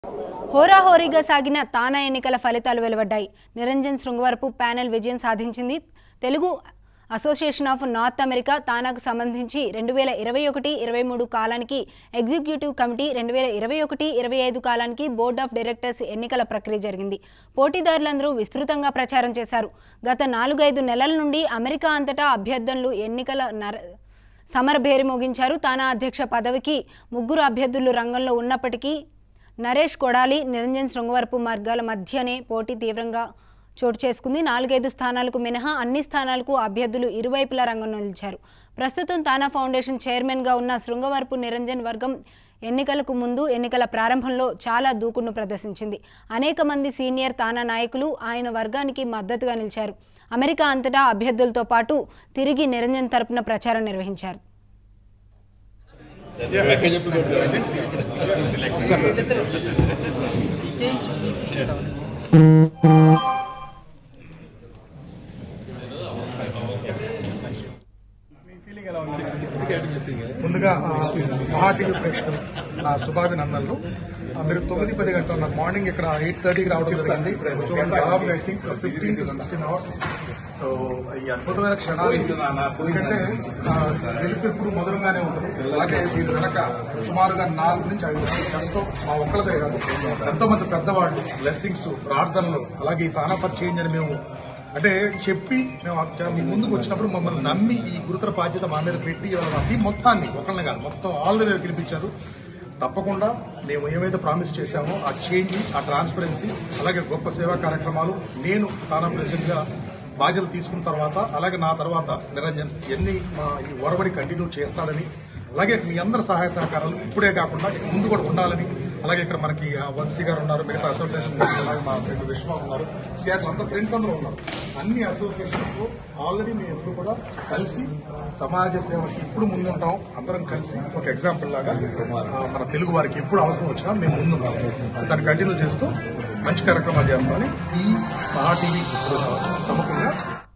హోరాహోరీగా సాగిన తానా ఎన్నికల ఫలితాలు వెలువడ్డాయి. నిరంజన్ శృంగవరపు ప్యానెల్ విజయం సాధించింది. Telugu association of North America తానాకు సంబంధించి 2021-23 కాలానికి ఎగ్జిక్యూటివ్ కమిటీ, 2021-25 కాలానికి బోర్డ్ ఆఫ్ డైరెక్టర్స్ ఎన్నికల ప్రక్రియ జరిగింది. పోటీదారులందరూ విస్తృతంగా ప్రచారం చేశారు. గత 4-5 నెలల నుండి అమెరికా అంతటా అభ్యర్థులు ఎన్నికల సమరభేరి మోగించారు. తానా అధ్యక్ష పదవికి 3 అభ్యర్థులు రంగంలో ఉన్నప్పటికీ నరేష్ కొడాలి, నిరంజన్ శృంగవరపు మార్గాల మధ్యనే పోటీ తీవ్రంగా చోటు చేసుకుంది. 4-5 స్థానాలకు మినహా అన్ని స్థానాలకు అభ్యర్థులు ఇరువైపులా రంగంలో నిలిచారు. ప్రస్తుతం తానా ఫౌండేషన్ చైర్మన్గా ఉన్న శృంగవరపు నిరంజన్ వర్గం ఎన్నికలకు ముందు ఎన్నికల ప్రారంభంలో చాలా దూకుడును ప్రదర్శించింది. అనేక మంది సీనియర్ తానా నాయకులు ఆయన వర్గానికి మద్దతుగా నిలిచారు. అమెరికా అంతటా అభ్యర్థులతో పాటు తిరిగి నిరంజన్ తరపున ప్రచారం నిర్వహించారు. ముందుగా మహాటీవీ ప్రేక్షకులు నా శుభాభినందనలు. మీరు 9-10 గంటలు ఉన్నారు. మార్నింగ్ ఇక్కడ 8:30కి రావడం జరిగింది. చూడండి, దాదాపుగా I think 15 to 16 hours. So ఈ అద్భుతమైన క్షణాలు, ఎందుకంటే గెలుపు ఎప్పుడు మధురంగానే ఉంటుంది. అలాగే వీళ్ళు వెనక సుమారుగా 4 నుంచి 5 కష్టం మా ఒక్కళ్ళదే కాదు, ఎంతో మంది పెద్దవాళ్ళు బ్లెస్సింగ్స్, ప్రార్థనలు, అలాగే ఈ తానాపర్ చేంజ్ అని మేము అంటే చెప్పి మేము మీ ముందుకు వచ్చినప్పుడు మమ్మల్ని నమ్మి ఈ గురుతర బాధ్యత మా మీద పెట్టి అది మొత్తాన్ని ఒకళ్ళని కాదు మొత్తం ఆల్ ది వే గెలిపించారు. తప్పకుండా మేము ఏమైతే ప్రామిస్ చేశామో ఆ చేంజ్, ఆ ట్రాన్స్పరెన్సీ, అలాగే గొప్ప సేవా కార్యక్రమాలు నేను తానా ప్రెసిడెంట్గా బాధ్యతలు తీసుకున్న తర్వాత, అలాగే నా తర్వాత నిరంజన్ మా ఈ ఒరవడి కంటిన్యూ చేస్తాడని, అలాగే మీ అందరి సహాయ సహకారాలు ఇప్పుడే కాకుండా ముందు కూడా ఉండాలని, అలాగే ఇక్కడ మనకి వంశీ గారు ఉన్నారు, మిగతా అసోసియేషన్ అలాగే మా ఫ్రెండ్ విశ్వ ఉన్నారు, సియాట్లు అందరూ ఫ్రెండ్స్ అందరూ ఉన్నారు. అన్ని అసోసియేషన్స్ లో ఆల్రెడీ మేము ఎప్పుడు కూడా కలిసి సమాజ సేవకి ఇప్పుడు ముందుంటాం. అందరం కలిసి ఒక ఎగ్జాంపుల్ లాగా మన తెలుగు వారికి ఎప్పుడు అవసరం వచ్చినా మేము ముందుంటాం. దాన్ని కంటిన్యూ చేస్తూ మంచి కార్యక్రమాలు చేస్తామని ఈ మహాటీవీ సమకూలంగా